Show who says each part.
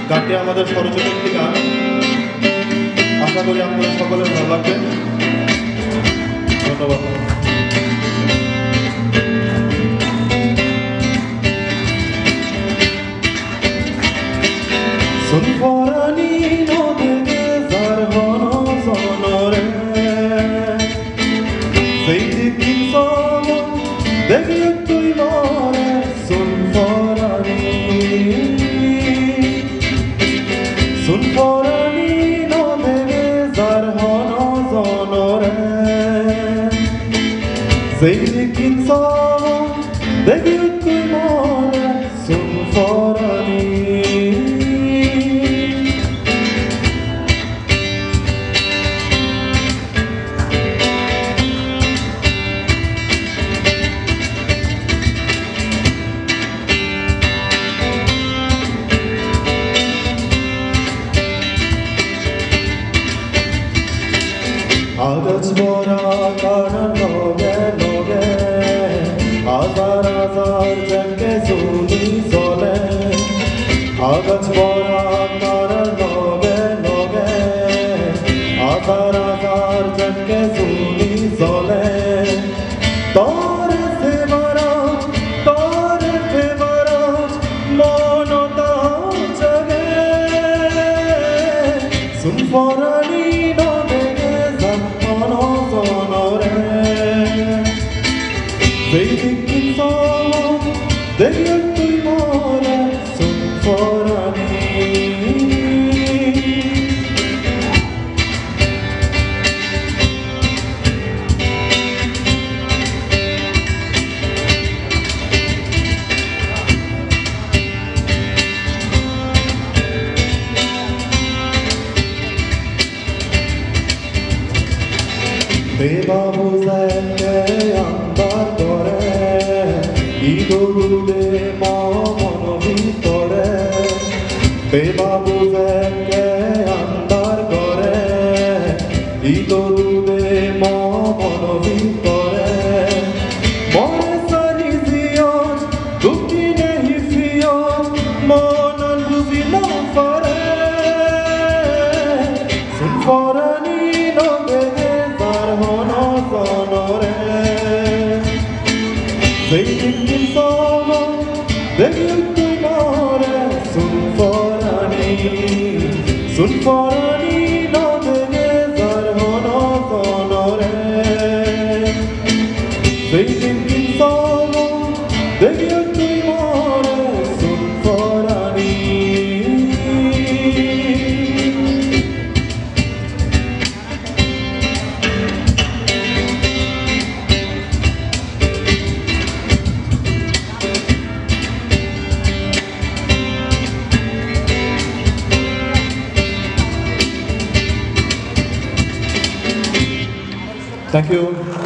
Speaker 1: গানটি আমাদের স্বরচিত একটি গান, আশা করি আপনাদের সকলের ভালো লাগবে। ধন্যবাদ। Cun Porani no dege zarvano sonore, seiti kinsamo dege tui more. Cun Porani, Cun Porani no dege zarvano sonore, seiti kinsamo dege tui more. Cun Porani. Agach bora karan loge loge, azar azar janke suni sole. Agach bora karan loge loge, azar azar janke suni sole. Tore fevarat, monota jage. Cun Porani no dege zarvano sonore, seiti kinsamo dege tui more. Cun Porani. Babu zeke andar kore, idolude mono vitore. Babu zeke andar kore, idolude mono vitore. More sari zion, duki nahi fion, monan buzi na fare. Cun Porani no dege zarvano sonore, seiti kinsamo dege tui more. Cun Porani, Cun Porani no dege zarvano sonore, seiti kinsamo dege tui more. Cun Porani. Thank you.